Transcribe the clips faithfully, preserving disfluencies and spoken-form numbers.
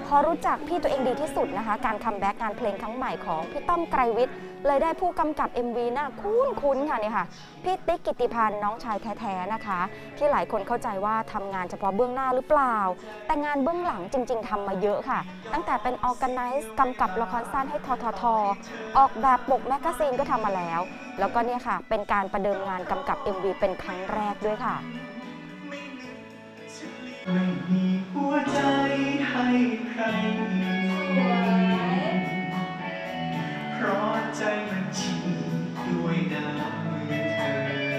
พอรู้จักพี่ตัวเองดีที่สุดนะคะการคัมแบ็กงานเพลงครั้งใหม่ของพี่ต้อมไกรวิทย์เลยได้ผู้กำกับ เอ็ม วี น่าคุ้นๆค่ะนี่ค่ะพี่ติ๊กกิติพันธ์น้องชายแท้ๆนะคะที่หลายคนเข้าใจว่าทำงานเฉพาะเบื้องหน้าหรือเปล่าแต่งานเบื้องหลังจริงๆทำมาเยอะค่ะตั้งแต่เป็นออร์แกไนซ์กำกับละครสั้นให้ทททออกแบบปกแมกกาซีนก็ทำมาแล้วแล้วก็เนี่ยค่ะเป็นการประเดิมงานกำกับ เอ็ม วี เป็นครั้งแรกด้วยค่ะไม่มีหัวใจให้ใครเพราะใจมันฉีกด้วยน้ำมือเธอ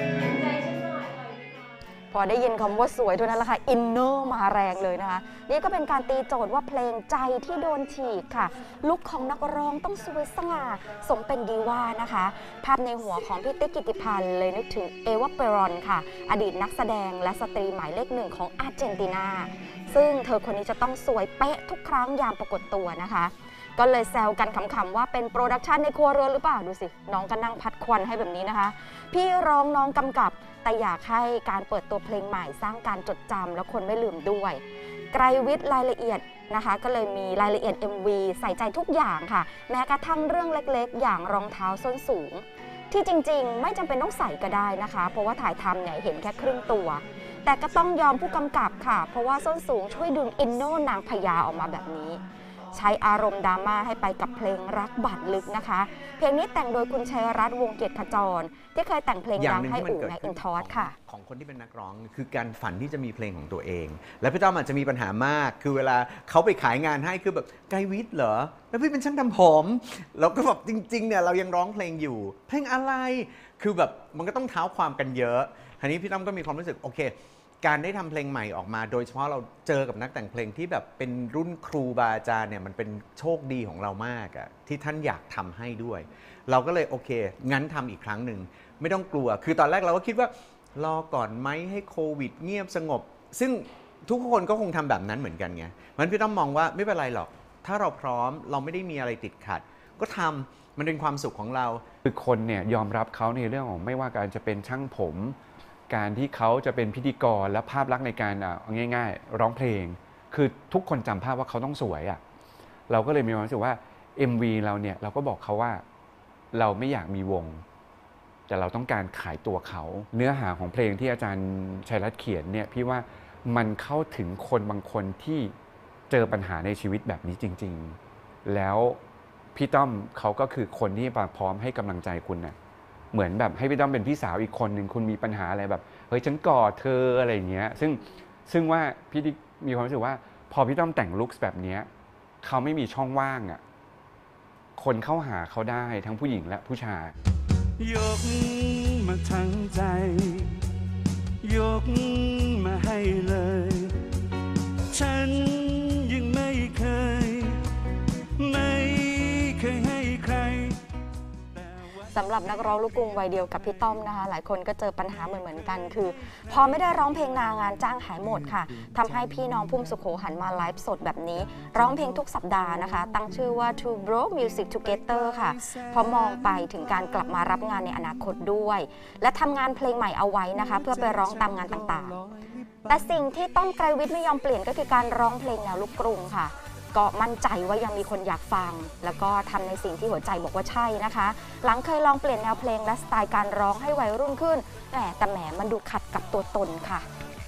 พอได้ยินคำว่าสวยเท่านั้นแหละค่ะอินเนอร์มาแรงเลยนะคะนี่ก็เป็นการตีโจทย์ว่าเพลงใจที่โดนฉีกค่ะลุคของนักร้องต้องสวยสง่าสมเป็นดีว่านะคะภาพในหัวของพี่ติ๊กกิติพันธ์เลยนึกถึงเอวาเปรอนค่ะอดีตนักแสดงและสตรีหมายเลขหนึ่งของอาร์เจนตินาซึ่งเธอคนนี้จะต้องสวยเป๊ะทุกครั้งยามปรากฏตัวนะคะก็เลยแซวกันขำๆว่าเป็นโปรดักชันในครัวเรือนหรือเปล่าดูสิน้องก็นั่งพัดควันให้แบบนี้นะคะพี่ร้องน้องกำกับแต่อยากให้การเปิดตัวเพลงใหม่สร้างการจดจำและคนไม่ลืมด้วยไกรวิทย์รายละเอียดนะคะก็เลยมีรายละเอียด เอ็ม วี ใส่ใจทุกอย่างค่ะแม้กระทั่งเรื่องเล็กๆอย่างรองเท้าส้นสูงที่จริงๆไม่จำเป็นต้องใส่ก็ได้นะคะเพราะว่าถ่ายทำเนี่ยเห็นแค่ครึ่งตัวแต่ก็ต้องยอมผู้กำกับค่ะเพราะว่าส้นสูงช่วยดึงอินโนนางพญาออกมาแบบนี้ใช้อารมณ์ดราม่าให้ไปกับเพลงรักบาดลึกนะคะเพลงนี้แต่งโดยคุณชัยรัตน์วงศ์เกียรติขจรที่เคยแต่งเพลงดังให้อู่แมคอินทอสค่ะของคนที่เป็นนักร้องคือการฝันที่จะมีเพลงของตัวเองแล้วพี่ต้อมอาจจะมีปัญหามากคือเวลาเขาไปขายงานให้คือแบบไกรวิทย์เหรอแล้วพี่เป็นช่างทำผมแล้วก็แบบจริงๆเนี่ยเรายังร้องเพลงอยู่เพลงอะไรคือแบบมันก็ต้องเท้าความกันเยอะทีนี้พี่ต้อมก็มีความรู้สึกโอเคการได้ทำเพลงใหม่ออกมาโดยเฉพาะเราเจอกับนักแต่งเพลงที่แบบเป็นรุ่นครูบาอาจารย์เนี่ยมันเป็นโชคดีของเรามากอะที่ท่านอยากทำให้ด้วยเราก็เลยโอเคงั้นทำอีกครั้งหนึ่งไม่ต้องกลัวคือตอนแรกเราก็คิดว่ารอก่อนไหมให้โควิดเงียบสงบซึ่งทุกคนก็คงทำแบบนั้นเหมือนกันไงมันพี่ต้องมองว่าไม่เป็นไรหรอกถ้าเราพร้อมเราไม่ได้มีอะไรติดขัดก็ทำมันเป็นความสุขของเราคือคนเนี่ยยอมรับเขาในเรื่องของไม่ว่าการจะเป็นช่างผมการที่เขาจะเป็นพิธีกรและภาพลักษณ์ในการเอาง่ายๆร้องเพลงคือทุกคนจำภาพว่าเขาต้องสวยอ่ะเราก็เลยมีความรู้สึกว่า เอ็ม วี เราเนี่ยเราก็บอกเขาว่าเราไม่อยากมีวงแต่เราต้องการขายตัวเขาเนื้อหาของเพลงที่อาจารย์ชัยรัตน์เขียนเนี่ยพี่ว่ามันเข้าถึงคนบางคนที่เจอปัญหาในชีวิตแบบนี้จริงๆแล้วพี่ต้อมเขาก็คือคนที่พร้อมให้กำลังใจคุณนะเหมือนแบบให้พี่ต้อมเป็นพี่สาวอีกคนหนึ่งคุณมีปัญหาอะไรแบบเฮ้ยฉันกอดเธออะไรอย่างเงี้ยซึ่งซึ่งว่าพี่มีความรู้สึกว่าพอพี่ต้อมแต่งลุคแบบนี้เขาไม่มีช่องว่างอ่ะคนเข้าหาเขาได้ทั้งผู้หญิงและผู้ชายยกมาทั้งใจยกมาให้เลยฉันยังไม่เคยไม่เคยให้ใครสำหรับนักร้องลูกกรุงวัยเดียวกับพี่ต้อมนะคะหลายคนก็เจอปัญหาเหมือนเหมือนกันคือพอไม่ได้ร้องเพลงนางานจ้างหายหมดค่ะทำให้พี่น้องพุ่มสุโขหันมาไลฟ์สดแบบนี้ร้องเพลงทุกสัปดาห์นะคะตั้งชื่อว่า Two Bro Music Together ค่ะเพราะมองไปถึงการกลับมารับงานในอนาคตด้วยและทำงานเพลงใหม่เอาไว้นะคะเพื่อไปร้องตามงานต่างๆแต่สิ่งที่ต้อมไกรวิทย์ไม่ยอมเปลี่ยนก็คือการร้องเพลงแนวลูกกรุงค่ะก็มั่นใจว่ายังมีคนอยากฟังแล้วก็ทำในสิ่งที่หัวใจบอกว่าใช่นะคะหลังเคยลองเปลี่ยนแนวเพลงและสไตล์การร้องให้วัยรุ่นขึ้นแหมแต่แหมมันดูขัดกับตัวตนค่ะ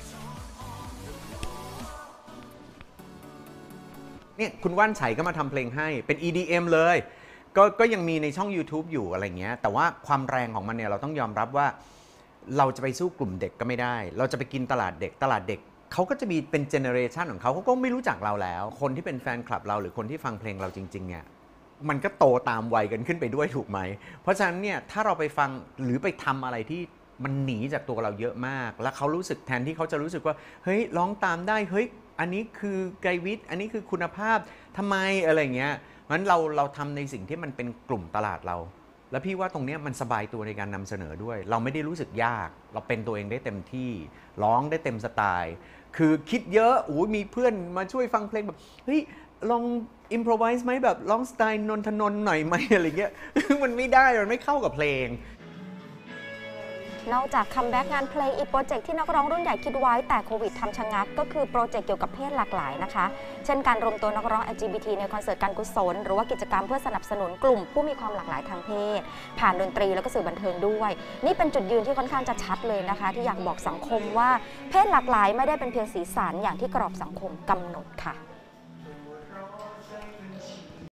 เนี่ยคุณว่านไฉก็มาทำเพลงให้เป็น อี ดี เอ็ม เลยก็ก็ยังมีในช่อง YouTube อยู่อะไรเงี้ยแต่ว่าความแรงของมันเนี่ยเราต้องยอมรับว่าเราจะไปสู้กลุ่มเด็กก็ไม่ได้เราจะไปกินตลาดเด็กตลาดเด็กเขาก็จะมีเป็นเจเนอเรชันของเขาเขาก็ไม่รู้จักเราแล้วคนที่เป็นแฟนคลับเราหรือคนที่ฟังเพลงเราจริงๆเนี่ยมันก็โตตามวัยกันขึ้นไปด้วยถูกไหมเพราะฉะนั้นเนี่ยถ้าเราไปฟังหรือไปทำอะไรที่มันหนีจากตัวเราเยอะมากแล้วเขารู้สึกแทนที่เขาจะรู้สึกว่าเฮ้ยร้องตามได้เฮ้ยอันนี้คือไกรวิทย์อันนี้คือคุณภาพทำไมอะไรเงี้ยงั้นเราเราทำในสิ่งที่มันเป็นกลุ่มตลาดเราแล้วพี่ว่าตรงนี้มันสบายตัวในการนำเสนอด้วยเราไม่ได้รู้สึกยากเราเป็นตัวเองได้เต็มที่ร้องได้เต็มสไตล์คือคิดเยอะโอ้มีเพื่อนมาช่วยฟังเพลงแบบเฮ้ยลองอิมพรไวส์ไหมแบบร้องสไตล์นนทนนท์หน่อยไหมอะไรเงี้ยมันไม่ได้มันไม่เข้ากับเพลงนอกจากคัมแบ็กงานเพลงอีกโปรเจกต์ที่นักร้องรุ่นใหญ่คิดไว้แต่โควิดทำชะงักก็คือโปรเจกต์เกี่ยวกับเพศหลากหลายนะคะเช่นการรวมตัวนักร้อง แอล จี บี ที ในคอนเสิร์ตการกุศลหรือว่ากิจกรรมเพื่อสนับสนุนกลุ่มผู้มีความหลากหลายทางเพศผ่านดนตรีแล้วก็สื่อบันเทิงด้วยนี่เป็นจุดยืนที่ค่อนข้างจะชัดเลยนะคะที่อยากบอกสังคมว่าเพศหลากหลายไม่ได้เป็นเพียงสีสันอย่างที่กรอบสังคมกำหนดค่ะ